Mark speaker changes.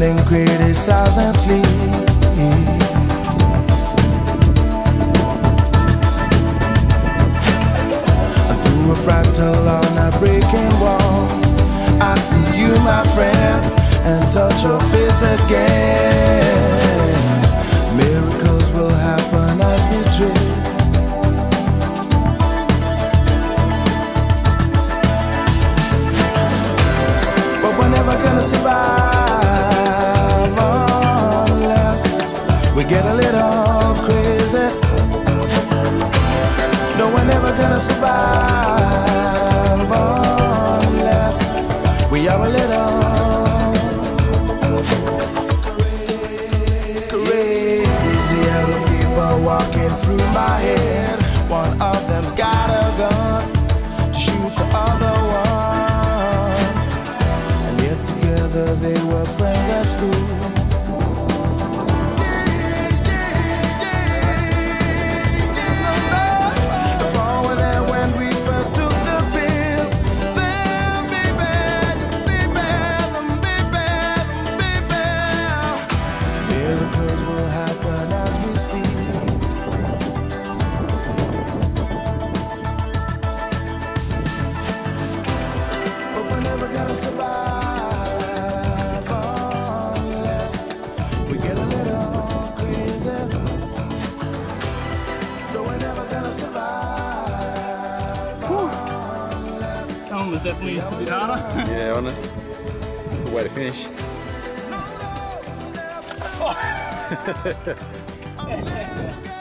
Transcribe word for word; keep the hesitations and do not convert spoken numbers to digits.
Speaker 1: feeling criticized and sleep. Through a fractal on a breaking wall, I see you, my friend, and touch your face again. Miracles will happen as we drift. But we're never gonna survive unless we get a little crazy. No, we're never gonna survive unless we are a little crazy. Other people walking through my head. One of them's got a gun to shoot the other one, and yet together they were friends at school.
Speaker 2: That was definitely a bit harder.
Speaker 3: Yeah, wasn't it? Good way to finish.
Speaker 2: Oh.